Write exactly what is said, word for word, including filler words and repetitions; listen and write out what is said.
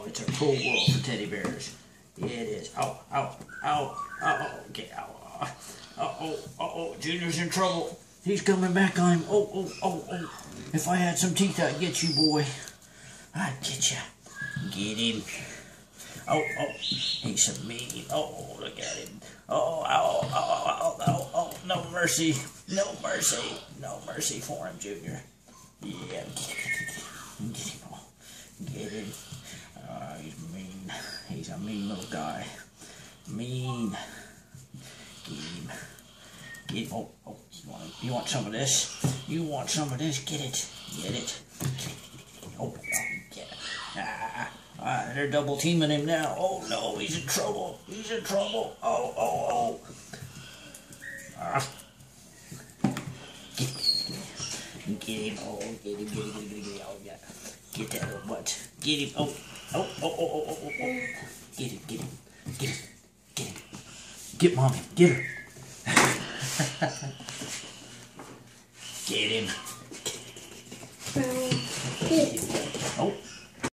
It's a cool world for teddy bears. Yeah, it is. Ow, ow, ow, ow, get out. Uh oh, uh oh, Junior's in trouble. He's coming back on him. Oh, oh, oh, oh. If I had some teeth, I'd get you, boy. I'd get you. Get him. Oh, oh, he's so mean. Oh, look at him. Oh, ow, ow, ow, ow, ow, oh, no mercy. No mercy. No mercy for him, Junior. Yeah, get him. Get him. Oh, get him. Uh, he's mean. He's a mean little guy. Mean. Get him. Get him. Oh, oh, you want, you want some of this? You want some of this? Get it. Get it. Oh, oh get it. Ah, ah, they're double teaming him now. Oh, no, he's in trouble. He's in trouble. Oh, oh, oh. Ah. Get, get him. Oh, get him, get him, get him, get him, get him. Oh, yeah. Get that little butt. Get him. Oh, oh, oh, oh, oh, oh, oh. Get him, get him, get him, get him. Get mommy, get her. Get him. Get him. Oh.